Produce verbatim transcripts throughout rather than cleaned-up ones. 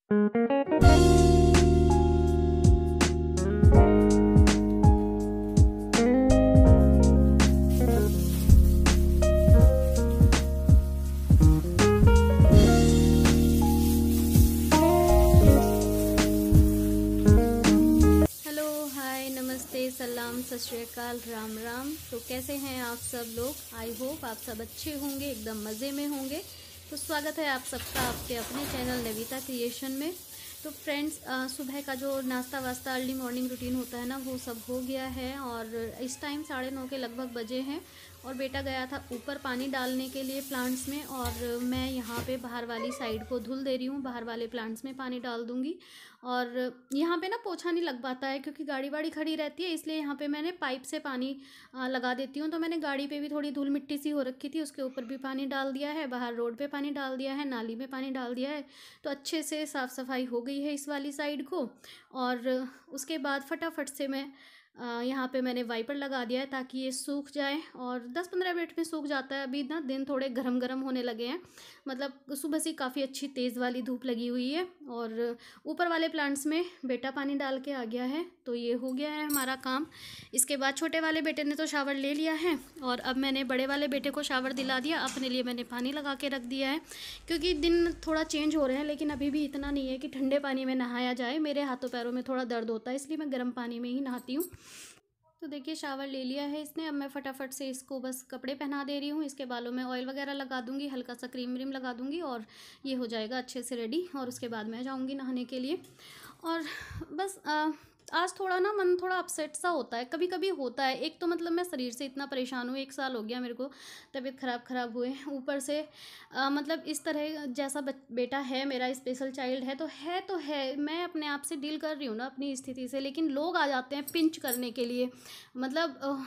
सलाम, सत श्री अकाल, राम राम। तो कैसे हैं आप सब लोग? आई होप आप सब अच्छे होंगे, एकदम मज़े में होंगे। तो स्वागत है आप सबका आपके अपने चैनल नविता क्रिएशन में। तो फ्रेंड्स, सुबह का जो नाश्ता वास्ता अर्ली मॉर्निंग रूटीन होता है ना, वो सब हो गया है और इस टाइम साढ़े नौ के लगभग बजे हैं और बेटा गया था ऊपर पानी डालने के लिए प्लांट्स में और मैं यहाँ पे बाहर वाली साइड को धुल दे रही हूँ। बाहर वाले प्लांट्स में पानी डाल दूँगी और यहाँ पे ना पोछा नहीं लग पाता है क्योंकि गाड़ी वाड़ी खड़ी रहती है, इसलिए यहाँ पे मैंने पाइप से पानी लगा देती हूँ। तो मैंने गाड़ी पे भी थोड़ी धूल मिट्टी सी हो रखी थी, उसके ऊपर भी पानी डाल दिया है, बाहर रोड पे पानी डाल दिया है, नाली में पानी डाल दिया है। तो अच्छे से साफ़ सफाई हो गई है इस वाली साइड को। और उसके बाद फटाफट से मैं यहाँ पे मैंने वाइपर लगा दिया है ताकि ये सूख जाए और दस पंद्रह मिनट में सूख जाता है। अभी ना दिन थोड़े गरम गरम होने लगे हैं, मतलब सुबह से काफ़ी अच्छी तेज़ वाली धूप लगी हुई है और ऊपर वाले प्लांट्स में बेटा पानी डाल के आ गया है। तो ये हो गया है हमारा काम। इसके बाद छोटे वाले बेटे ने तो शावर ले लिया है और अब मैंने बड़े वाले बेटे को शावर दिला दिया। अपने लिए मैंने पानी लगा के रख दिया है क्योंकि दिन थोड़ा चेंज हो रहे हैं, लेकिन अभी भी इतना नहीं है कि ठंडे पानी में नहाया जाए। मेरे हाथों पैरों में थोड़ा दर्द होता है, इसलिए मैं गर्म पानी में ही नहाती हूँ। तो देखिए शावर ले लिया है इसने। अब मैं फटाफट से इसको बस कपड़े पहना दे रही हूँ। इसके बालों में ऑयल वगैरह लगा दूँगी, हल्का सा क्रीम व्रीम लगा दूँगी और ये हो जाएगा अच्छे से रेडी। और उसके बाद मैं जाऊँगी नहाने के लिए। और बस आ, आज थोड़ा ना मन थोड़ा अपसेट सा होता है, कभी कभी होता है। एक तो मतलब मैं शरीर से इतना परेशान हूँ, एक साल हो गया मेरे को तबीयत ख़राब ख़राब हुए, ऊपर से आ, मतलब इस तरह जैसा बेटा है मेरा, स्पेशल चाइल्ड है तो है तो है मैं अपने आप से डील कर रही हूँ ना अपनी स्थिति से, लेकिन लोग आ जाते हैं पिंच करने के लिए। मतलब आ,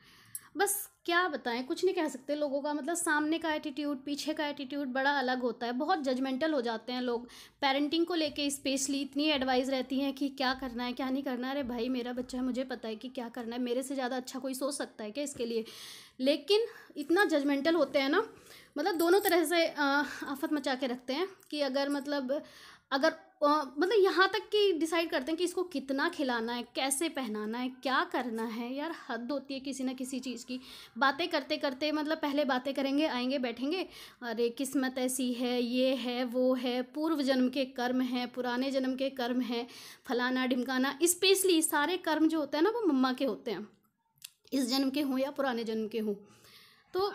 बस क्या बताएं, कुछ नहीं कह सकते लोगों का। मतलब सामने का एटीट्यूड, पीछे का एटीट्यूड बड़ा अलग होता है। बहुत जजमेंटल हो जाते हैं लोग पेरेंटिंग को लेके, स्पेशली इतनी एडवाइस रहती है कि क्या करना है क्या नहीं करना है। अरे भाई मेरा बच्चा है, मुझे पता है कि क्या करना है, मेरे से ज़्यादा अच्छा कोई सोच सकता है क्या इसके लिए? लेकिन इतना जजमेंटल होते हैं ना, मतलब दोनों तरह से आफत मचा के रखते हैं कि अगर मतलब अगर आ, मतलब यहाँ तक कि डिसाइड करते हैं कि इसको कितना खिलाना है, कैसे पहनाना है, क्या करना है। यार हद होती है किसी ना किसी चीज़ की। बातें करते करते मतलब पहले बातें करेंगे, आएंगे बैठेंगे, अरे किस्मत ऐसी है, ये है वो है, पूर्व जन्म के कर्म हैं, पुराने जन्म के कर्म हैं, फलाना ढिमकाना। स्पेशली सारे कर्म जो होते हैं ना वो मम्मा के होते हैं, इस जन्म के हों या पुराने जन्म के हों। तो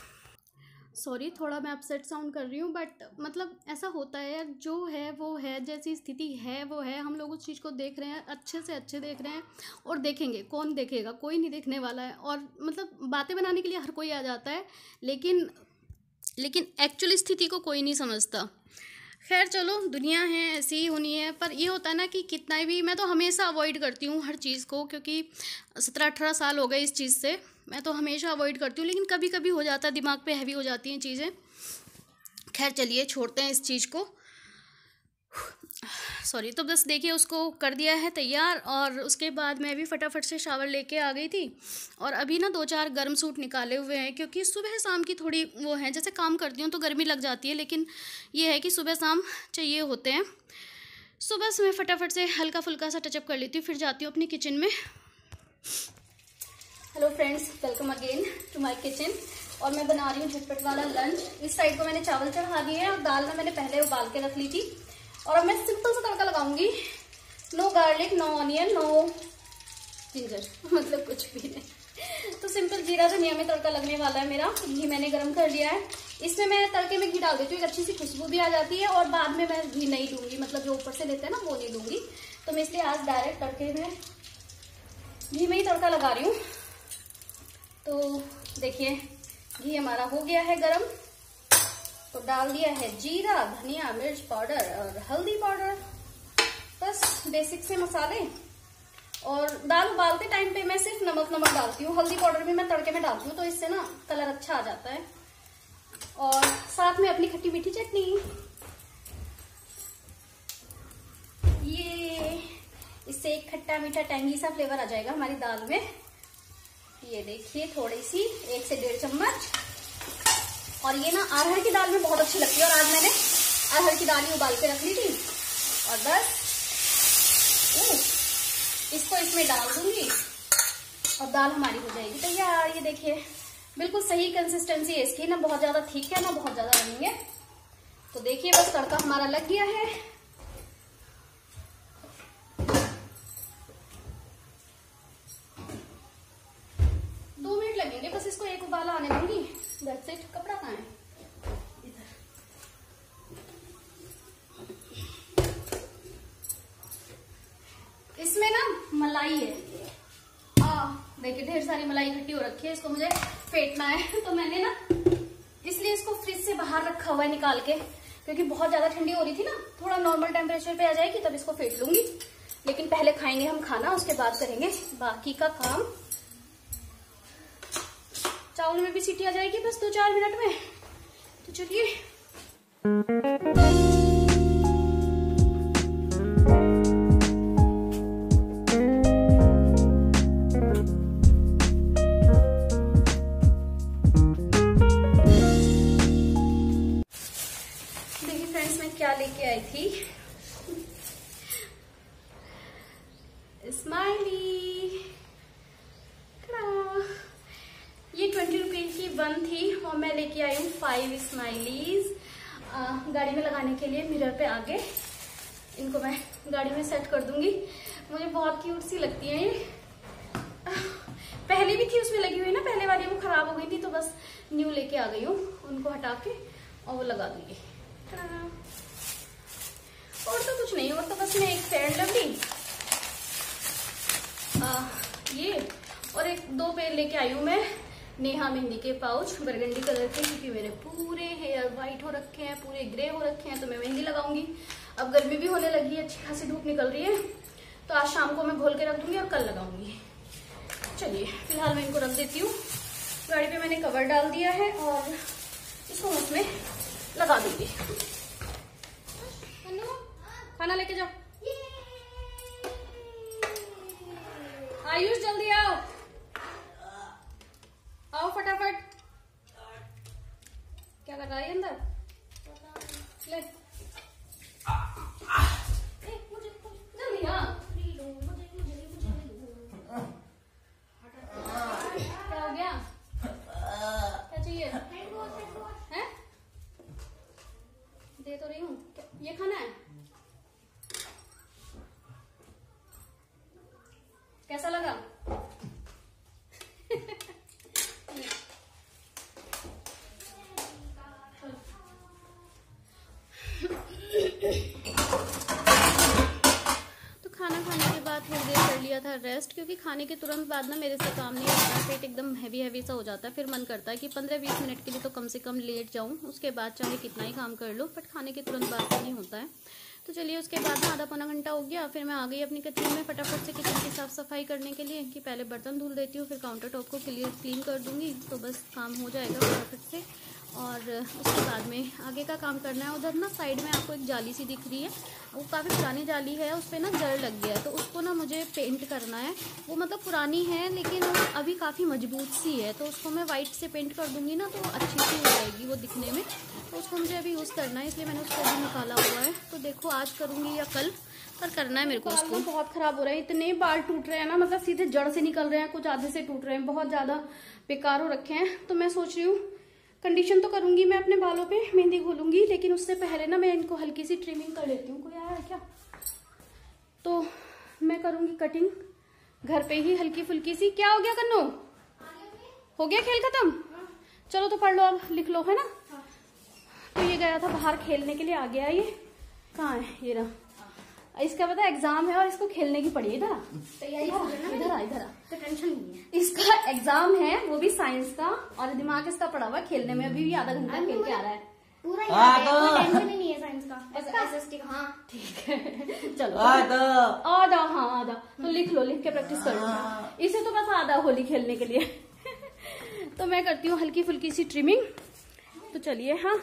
सॉरी थोड़ा मैं अपसेट साउंड कर रही हूँ, बट मतलब ऐसा होता है यार, जो है वो है, जैसी स्थिति है वो है। हम लोग उस चीज़ को देख रहे हैं, अच्छे से अच्छे देख रहे हैं और देखेंगे। कौन देखेगा? कोई नहीं देखने वाला है। और मतलब बातें बनाने के लिए हर कोई आ जाता है, लेकिन लेकिन एक्चुअल स्थिति को कोई नहीं समझता। खैर चलो, दुनिया है ऐसी ही होनी है। पर ये होता है ना कि कितना भी, मैं तो हमेशा अवॉइड करती हूँ हर चीज़ को, क्योंकि सत्रह अठारह साल हो गए इस चीज़ से, मैं तो हमेशा अवॉइड करती हूँ। लेकिन कभी कभी हो जाता है, दिमाग पे हैवी हो जाती हैं चीज़ें। खैर चलिए छोड़ते हैं इस चीज़ को, सॉरी। तो बस देखिए उसको कर दिया है तैयार और उसके बाद मैं भी फटाफट से शावर लेके आ गई थी और अभी ना दो चार गर्म सूट निकाले हुए हैं, क्योंकि सुबह शाम की थोड़ी वो है, जैसे काम करती हूँ तो गर्मी लग जाती है, लेकिन ये है कि सुबह शाम चाहिए होते हैं। सुबह से मैं फटाफट से हल्का फुल्का सा टचअप कर लेती हूँ, फिर जाती हूँ अपनी किचन में। Hello friends, welcome again to my kitchen. और मैं बना रही हूँ झटपट वाला लंच। इस साइड को मैंने चावल चढ़ा दिए हैं और दाल ना मैंने पहले उबाल के रख ली थी। और अब मैं सिंपल सा तड़का लगाऊंगी, no garlic, no onion, no ginger, मतलब कुछ भी नहीं। तो सिंपल जीरा धनिया में तड़का लगने वाला है मेरा। घी मैंने गरम कर लिया है, इसमें मैं तड़के में घी डाल देती हूँ, एक अच्छी सी खुशबू भी आ जाती है। और बाद में मैं घी नहीं दूंगी, मतलब जो ऊपर से देते हैं ना वो नहीं दूंगी। तो मैं इसलिए आज डायरेक्ट तड़के में घी में ही तड़का लगा रही हूँ। तो देखिए घी हमारा हो गया है गरम, तो डाल दिया है जीरा, धनिया, मिर्च पाउडर और हल्दी पाउडर, बस बेसिक से मसाले। और दाल उबालते टाइम पे मैं सिर्फ नमक नमक डालती हूँ, हल्दी पाउडर भी मैं तड़के में डालती हूँ, तो इससे ना कलर अच्छा आ जाता है। और साथ में अपनी खट्टी मीठी चटनी, ये इससे एक खट्टा मीठा टैंगी सा फ्लेवर आ जाएगा हमारी दाल में। ये देखिए थोड़ी सी, एक से डेढ़ चम्मच। और ये ना अरहर की दाल में बहुत अच्छी लगती है, और आज मैंने अरहर की दाल ही उबाल के रख ली थी और बस इसको इसमें डाल दूंगी और दाल हमारी हो जाएगी तैयार। ये देखिए बिल्कुल सही कंसिस्टेंसी है इसकी, ना बहुत ज्यादा ठीक है ना बहुत ज्यादा बनेंगे। तो देखिए बस तड़का हमारा लग गया है। दो मिनट लगेंगे बस, इसको एक उबाला आने दूंगी। That's it. कपड़ा कहाँ है? इसमें ना मलाई है, देखिए ढेर सारी मलाई इकट्ठी हो रखी है, इसको मुझे फेंटना है। तो मैंने ना इसलिए इसको फ्रिज से बाहर रखा हुआ है निकाल के, क्योंकि बहुत ज्यादा ठंडी हो रही थी ना। थोड़ा नॉर्मल टेम्परेचर पे आ जाएगी तब इसको फेंट लूंगी। लेकिन पहले खाएंगे हम खाना, उसके बाद करेंगे बाकी का काम। चावल में भी सीटी आ जाएगी बस दो चार मिनट में। तो चलिए क्या लेके आई थी, स्माइली। ये ट्वेंटी रुपीज की वन थी और मैं लेके आई हूँ फाइव स्माइलीज गाड़ी में लगाने के लिए। मिरर पे आगे इनको मैं गाड़ी में सेट कर दूंगी। मुझे बहुत क्यूट सी लगती है ये। पहले भी थी उसमें लगी हुई ना, पहले वाली वो खराब हो गई थी तो बस न्यू लेके आ गई हूँ। उनको हटा के और वो लगा दूंगी। और तो कुछ नहीं, और तो बस मैं एक फेयर लवली ये और एक दो पेड़ लेके आई हूँ मैं नेहा मेहंदी के पाउच बरगंडी कलर के, क्योंकि मेरे पूरे हेयर व्हाइट हो रखे हैं, पूरे ग्रे हो रखे हैं। तो मैं मेहंदी लगाऊंगी। अब गर्मी भी होने लगी है, अच्छी खासी धूप निकल रही है, तो आज शाम को मैं घोल के रख दूंगी और कल लगाऊंगी। चलिए फिलहाल मैं इनको रख देती हूँ। गाड़ी पे मैंने कवर डाल दिया है और इसको उसमें लगा दूंगी। खाना लेके जाओ। आयुष जल्दी आओ, आओ फटाफट। क्या कर रहा है अंदर? ले मुझे जल्दी आ। क्या हो गया? क्या चाहिए? हैं? दे तो रही हूँ। ये खाना है? कैसा लगा? तो खाना खाने के बाद थोड़ी देर कर लिया था रेस्ट, क्योंकि खाने के तुरंत बाद ना मेरे से काम नहीं होता, पेट एकदम हैवी हैवी सा हो जाता है। फिर मन करता है कि पंद्रह बीस मिनट के लिए तो कम से कम लेट जाऊं, उसके बाद चाहे कितना ही काम कर लो, बट खाने के तुरंत बाद तो नहीं होता है। तो चलिए उसके बाद ना आधा पौना घंटा हो गया, फिर मैं आ गई अपनी किचन में फटाफट से किचन की साफ सफाई करने के लिए, कि पहले बर्तन धुल देती हूँ, फिर काउंटर टॉप को क्लियर क्लीन कर दूंगी, तो बस काम हो जाएगा फटाफट से। और उसके बाद में आगे का काम करना है। उधर ना साइड में आपको एक जाली सी दिख रही है, वो काफ़ी पुरानी जाली है, उस पर ना जड़ लग गया है, तो उसको ना मुझे पेंट करना है। वो मतलब पुरानी है लेकिन वो अभी काफ़ी मजबूत सी है, तो उसको मैं वाइट से पेंट कर दूंगी ना तो अच्छी सी हो जाएगी वो दिखने में। तो उसको मुझे अभी यूज़ करना है, इसलिए मैंने उसको अभी निकाला हुआ है। तो देखो आज करूँगी या कल, पर करना है मेरे को। उसको बहुत खराब हो रहा है, इतने बाल टूट रहे हैं ना, मतलब सीधे जड़ से निकल रहे हैं, कुछ आधे से टूट रहे हैं, बहुत ज़्यादा बेकार हो रखे हैं। तो मैं सोच रही हूँ कंडीशन तो करूंगी मैं अपने बालों पे, मेहंदी घोलूंगी, लेकिन उससे पहले ना मैं इनको हल्की सी ट्रिमिंग कर लेती हूँ। कोई आया है क्या? तो मैं करूंगी कटिंग घर पे ही हल्की फुल्की सी। क्या हो गया कन्नू? हो गया खेल खत्म? चलो तो पढ़ लो, अब लिख लो, है ना। तो ये गया था बाहर खेलने के लिए, आ गया। ये कहाँ है? ये रहा। इसका पता है एग्जाम है और इसको खेलने की पड़ी है। इधर तैयारी इधर आ इधर आ, तो टेंशन नहीं है। इसका एग्जाम है, वो भी साइंस का, और दिमाग इसका पड़ा हुआ खेलने में। अभी भी आधा घंटा खेल के आ रहा है पूरा, कोई टेंशन ही नहीं है साइंस का। एसएसटी का हाँ ठीक है। चलो आधा आधा हाँ आधा तो लिख लो, लिख के प्रैक्टिस करो। इसे तो बस आधा होली खेलने के लिए। तो मैं करती हूँ हल्की फुल्की सी ट्रिमिंग। तो चलिए हाँ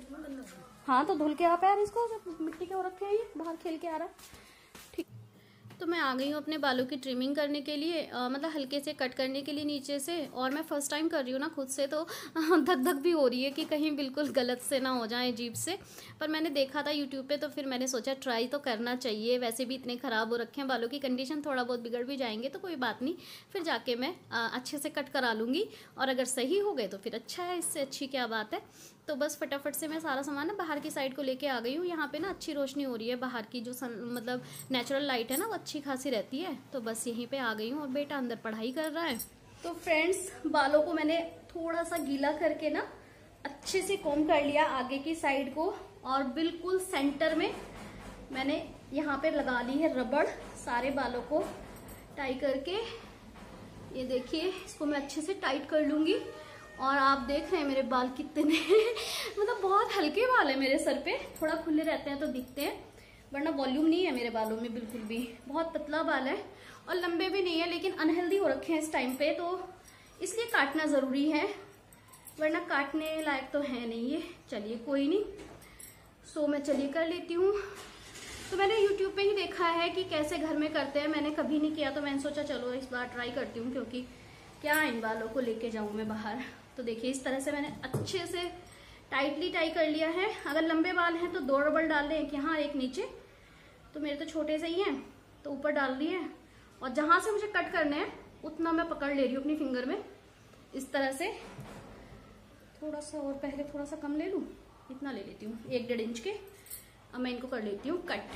हाँ तो धुल के आप यार इसको, जब मिट्टी के हो रखे हैं, ये बाहर खेल के आ रहा है। ठीक तो मैं आ गई हूँ अपने बालों की ट्रिमिंग करने के लिए, आ, मतलब हल्के से कट करने के लिए नीचे से। और मैं फ़र्स्ट टाइम कर रही हूँ ना खुद से, तो धक धक भी हो रही है कि कहीं बिल्कुल गलत से ना हो जाए अजीब से। पर मैंने देखा था यूट्यूब पे, तो फिर मैंने सोचा ट्राई तो करना चाहिए। वैसे भी इतने ख़राब हो रखे हैं बालों की कंडीशन, थोड़ा बहुत बिगड़ भी जाएंगे तो कोई बात नहीं, फिर जाके मैं आ, अच्छे से कट करा लूँगी। और अगर सही हो गए तो फिर अच्छा है, इससे अच्छी क्या बात है। तो बस फटाफट से मैं सारा सामान ना बाहर की साइड को लेके आ गई हूँ। यहाँ पे ना अच्छी रोशनी हो रही है, बाहर की जो सन मतलब नेचुरल लाइट है ना वो अच्छी खासी रहती है। तो बस यहीं पे आ गई हूँ और बेटा अंदर पढ़ाई कर रहा है। तो फ्रेंड्स, बालों को मैंने थोड़ा सा गीला करके ना अच्छे से कॉम्ब कर लिया आगे की साइड को, और बिल्कुल सेंटर में मैंने यहाँ पे लगा ली है रबड़ सारे बालों को टाई करके। ये देखिए, इसको मैं अच्छे से टाइट कर लूँगी। और आप देख रहे हैं मेरे बाल कितने मतलब बहुत हल्के बाल है मेरे सर पे, थोड़ा खुले रहते हैं तो दिखते हैं, वरना वॉल्यूम नहीं है मेरे बालों में बिल्कुल भी। बहुत पतला बाल है और लंबे भी नहीं है, लेकिन अनहेल्दी हो रखे हैं इस टाइम पे, तो इसलिए काटना ज़रूरी है, वरना काटने लायक तो है नहीं ये। चलिए कोई नहीं, सो मैं चलिए कर लेती हूँ। तो मैंने यूट्यूब पे ही देखा है कि कैसे घर में करते हैं, मैंने कभी नहीं किया, तो मैंने सोचा चलो इस बार ट्राई करती हूँ, क्योंकि क्या इन बालों को लेके जाऊँ मैं बाहर। तो देखिए इस तरह से मैंने अच्छे से टाइटली टाई कर लिया है। अगर लंबे बाल हैं तो दो रबड़ डाल दें, एक यहाँ एक नीचे। तो मेरे तो छोटे से ही हैं तो ऊपर डाल दिए, और जहाँ से मुझे कट करने हैं उतना मैं पकड़ ले रही हूँ अपनी फिंगर में इस तरह से। थोड़ा सा और पहले थोड़ा सा कम ले लूँ, इतना ले लेती हूँ, एक डेढ़ इंच के। अब मैं इनको कर लेती हूँ कट।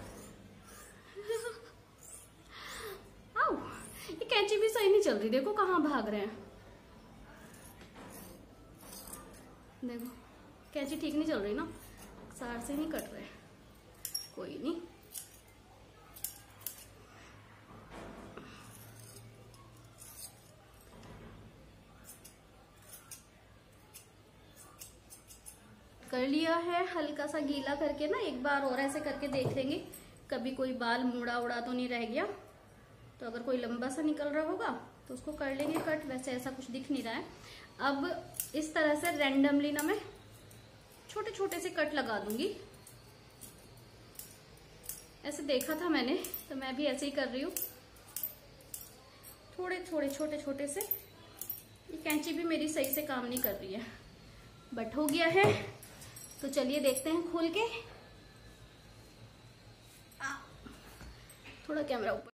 आओ, ये कैंची भी सही नहीं चल रही, देखो कहाँ भाग रहे हैं। देखो कैंची ठीक नहीं चल रही ना, सार से नहीं कट रहे। कोई नहीं, कर लिया है हल्का सा गीला करके ना। एक बार और ऐसे करके देख लेंगे कभी कोई बाल मुड़ा उड़ा तो नहीं रह गया। तो अगर कोई लंबा सा निकल रहा होगा तो उसको कर लेंगे कट। वैसे ऐसा कुछ दिख नहीं रहा है। अब इस तरह से रैंडमली ना मैं छोटे छोटे से कट लगा दूंगी। ऐसे देखा था मैंने, तो मैं भी ऐसे ही कर रही हूँ, थोड़े थोड़े छोटे छोटे से। ये कैंची भी मेरी सही से काम नहीं कर रही है, बट हो गया है। तो चलिए देखते हैं खोल के। आ, थोड़ा कैमरा ऊपर।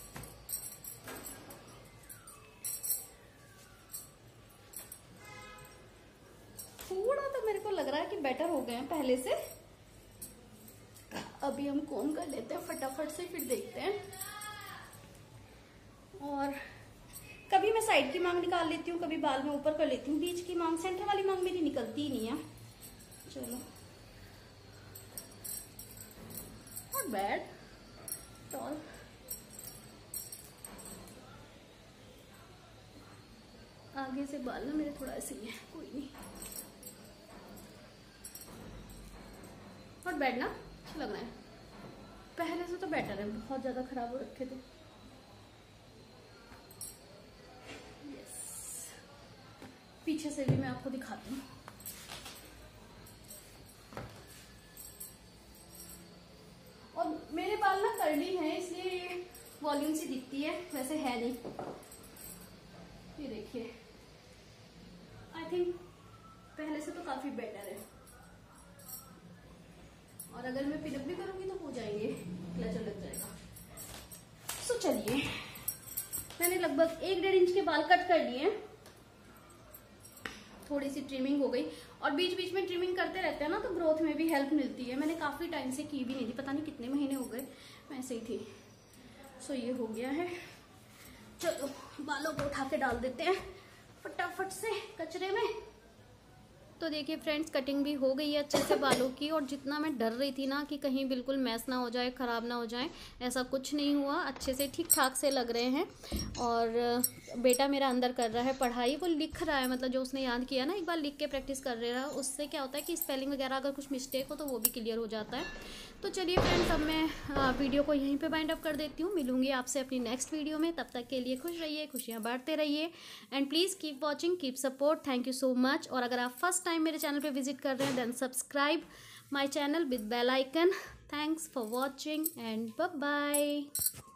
थोड़ा तो मेरे को लग रहा है कि बेटर हो गए हैं पहले से। अभी हम कॉम्ब कर लेते हैं फटाफट से, फिर देखते हैं। और कभी मैं साइड की मांग निकाल लेती हूँ, कभी बाल में ऊपर कर लेती हूँ। बीच की मांग, सेंटर वाली मांग मेरी निकलती ही नहीं है। चलो, नॉट बैड टॉल। आगे से बाल ना मेरे थोड़ा ऐसे ही है, कोई नहीं, नॉट बैड ना, अच्छा लग रहा है। पहले से तो बेटर है, बहुत ज्यादा खराब हो रखे थे। यस, पीछे से भी मैं आपको दिखाती हूँ। और मेरे बाल ना कर्ली हैं, इसलिए ये वॉल्यूम सी दिखती है, वैसे है नहीं। ये देखिए, आई थिंक पहले से तो काफी बेटर है। और अगर मैं पिनअप भी करूंगी तो हो जाएंगे, क्लचर लग जाएगा। सो चलिए, मैंने लगभग एक डेढ़ इंच के बाल कट कर लिए। थोड़ी सी ट्रिमिंग हो गई, और बीच बीच में ट्रिमिंग करते रहते हैं ना, तो ग्रोथ में भी हेल्प मिलती है। मैंने काफी टाइम से की भी नहीं थी, पता नहीं कितने महीने हो गए, मैं ऐसे ही थी। सो ये हो गया है। चलो बालों को उठा के डाल देते हैं फटाफट से कचरे में। तो देखिए फ्रेंड्स, कटिंग भी हो गई है अच्छे से बालों की। और जितना मैं डर रही थी ना कि कहीं बिल्कुल मैस ना हो जाए, ख़राब ना हो जाए, ऐसा कुछ नहीं हुआ। अच्छे से ठीक ठाक से लग रहे हैं। और बेटा मेरा अंदर कर रहा है पढ़ाई, वो लिख रहा है, मतलब जो उसने याद किया ना एक बार लिख के प्रैक्टिस कर रहा है। उससे क्या होता है कि स्पेलिंग वगैरह अगर कुछ मिस्टेक हो तो वो भी क्लियर हो जाता है। तो चलिए फ्रेंड्स, अब मैं वीडियो को यहीं पे बाइंड अप कर देती हूँ। मिलूंगी आपसे अपनी नेक्स्ट वीडियो में। तब तक के लिए खुश रहिए, खुशियाँ बांटते रहिए, and please keep watching, keep support. Thank you so much. और अगर आप फर्स्ट टाइम मेरे चैनल पे विजिट कर रहे हैं, then subscribe my channel with bell icon. Thanks for watching and bye bye.